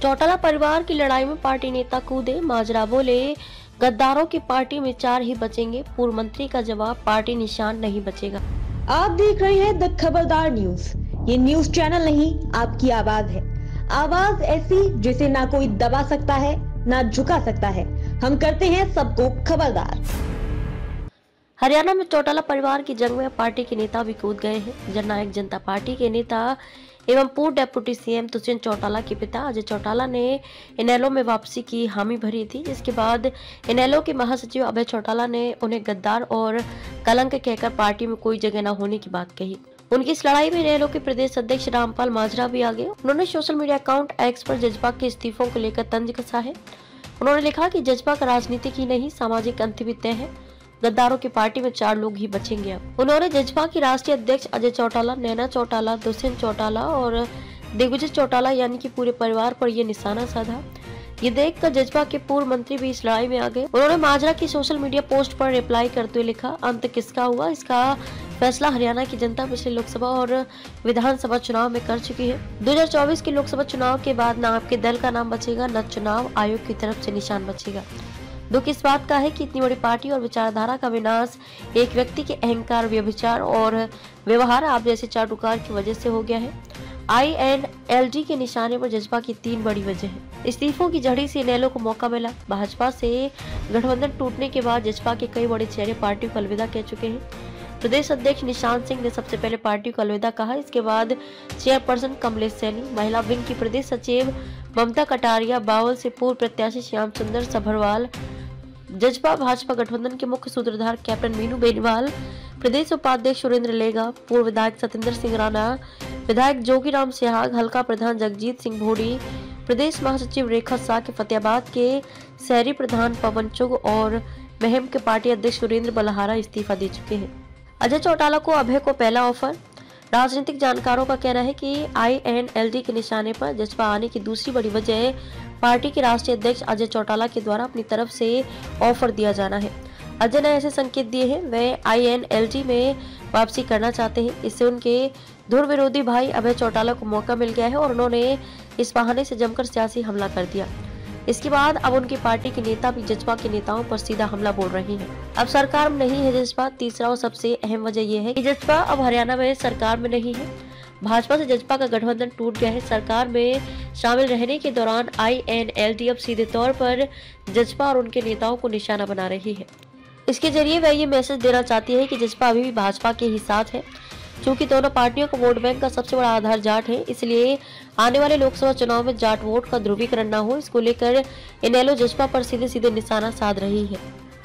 चौटाला परिवार की लड़ाई में पार्टी नेता कूदे, माजरा बोले गद्दारों की पार्टी में 4 ही बचेंगे। पूर्व मंत्री का जवाब, पार्टी निशान नहीं बचेगा। आप देख रहे हैं द खबरदार न्यूज। ये न्यूज चैनल नहीं, आपकी आवाज है। आवाज ऐसी जिसे ना कोई दबा सकता है ना झुका सकता है। हम करते हैं सबको खबरदार। हरियाणा में चौटाला परिवार की जंग में पार्टी के नेता भी कूद गए हैं। जननायक जनता पार्टी के नेता एवं पूर्व डिप्टी सीएम दुष्यंत चौटाला के पिता अजय चौटाला ने इनेलो में वापसी की हामी भरी थी, जिसके बाद इनेलो के महासचिव अभय चौटाला ने उन्हें गद्दार और कलंक कहकर पार्टी में कोई जगह न होने की बात कही। उनकी इस लड़ाई में इनेलो के प्रदेश अध्यक्ष रामपाल माजरा भी आगे। उन्होंने सोशल मीडिया अकाउंट एक्स पर जजपा के इस्तीफों को लेकर तंज कसा है। उन्होंने लिखा कि जजपा का राजनीतिक ही नहीं, सामाजिक अंत भी तय है। गद्दारों की पार्टी में 4 लोग ही बचेंगे। अब उन्होंने जजपा के राष्ट्रीय अध्यक्ष अजय चौटाला, नैना चौटाला, दुष्यंत चौटाला और दिग्विजय चौटाला यानी कि पूरे परिवार पर यह निशाना साधा। ये देखकर जजपा के पूर्व मंत्री भी इस लड़ाई में आ गए। उन्होंने माजरा की सोशल मीडिया पोस्ट पर रिप्लाई करते हुए लिखा, अंत किसका हुआ, इसका फैसला हरियाणा की जनता पिछले लोकसभा और विधानसभा चुनाव में कर चुकी है। 2024 के लोकसभा चुनाव के बाद न आपके दल का नाम बचेगा, न चुनाव आयोग की तरफ से निशान बचेगा। दुख इस बात का है कि इतनी बड़ी पार्टी और विचारधारा का विनाश एक व्यक्ति के अहंकार, व्यभिचार और व्यवहार आप जैसे चाटुकार की वजह से हो गया है। INLD के निशाने पर जजपा की 3 बड़ी वजह है। इस्तीफों की झड़ी से इनेलो को मौका मिला। भाजपा से गठबंधन टूटने के बाद जजपा के कई बड़े चेहरे पार्टी को अलविदा कह चुके हैं। प्रदेश अध्यक्ष निशांत सिंह ने सबसे पहले पार्टी को अलविदा कहा। इसके बाद चेयरपर्सन कमलेश सैनी, महिला विंग की प्रदेश सचिव ममता कटारिया, बावल से पूर्व प्रत्याशी श्याम सुंदर सभरवाल, जजपा भाजपा गठबंधन के मुख्य सूत्रधार कैप्टन मीनू बेनीवाल, प्रदेश उपाध्यक्ष सुरेंद्र लेगा, पूर्व विधायक सतेंद्र सिंह राणा, विधायक जोगीराम सिहाग, हल्का प्रधान जगजीत सिंह भोड़ी, प्रदेश महासचिव रेखा शाह के फतेहाबाद के शहरी प्रधान पवन चुग और महम के पार्टी अध्यक्ष सुरेंद्र बलहारा इस्तीफा दे चुके हैं। अजय चौटाला को अभय को पहला ऑफर। राजनीतिक जानकारों का कहना है कि INLD के निशाने पर जजपा आने की दूसरी बड़ी वजह पार्टी के राष्ट्रीय अध्यक्ष अजय चौटाला के द्वारा अपनी तरफ से ऑफर दिया जाना है। अजय ने ऐसे संकेत दिए हैं वे INLD में वापसी करना चाहते हैं। इससे उनके धुर विरोधी भाई अभय चौटाला को मौका मिल गया है और उन्होंने इस बहाने से जमकर सियासी हमला कर दिया। इसके बाद अब उनकी पार्टी के नेता भी जजपा के नेताओं पर सीधा हमला बोल रहे हैं। अब सरकार में नहीं है जजपा। तीसरा और सबसे अहम वजह यह है कि जजपा अब हरियाणा में सरकार में नहीं है। भाजपा से जजपा का गठबंधन टूट गया है। सरकार में शामिल रहने के दौरान INLD अब सीधे तौर पर जजपा और उनके नेताओं को निशाना बना रही है। इसके जरिए वह ये मैसेज देना चाहती है कि जजपा अभी भी भाजपा के ही साथ है। क्योंकि दोनों पार्टियों का वोट बैंक का सबसे बड़ा आधार जाट है, इसलिए आने वाले लोकसभा चुनाव में जाट वोट का ध्रुवीकरण न हो, इसको लेकर इनेलो जजपा पर सीधे सीधे निशाना साध रही है।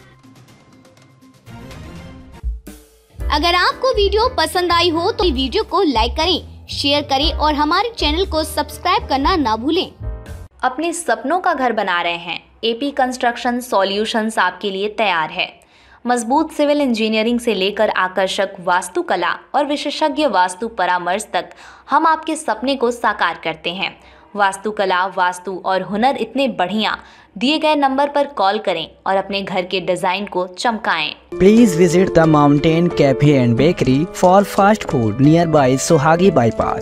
अगर आपको वीडियो पसंद आई हो तो वीडियो को लाइक करें, शेयर करें और हमारे चैनल को सब्सक्राइब करना ना भूलें। अपने सपनों का घर बना रहे हैं? AP कंस्ट्रक्शन सॉल्यूशंस आपके लिए तैयार है। मजबूत सिविल इंजीनियरिंग से लेकर आकर्षक वास्तुकला और विशेषज्ञ वास्तु परामर्श तक हम आपके सपने को साकार करते हैं। वास्तुकला, वास्तु और हुनर इतने बढ़िया, दिए गए नंबर पर कॉल करें और अपने घर के डिजाइन को चमकाएं। Please visit the mountain cafe and bakery for fast food nearby Sohagi bypass.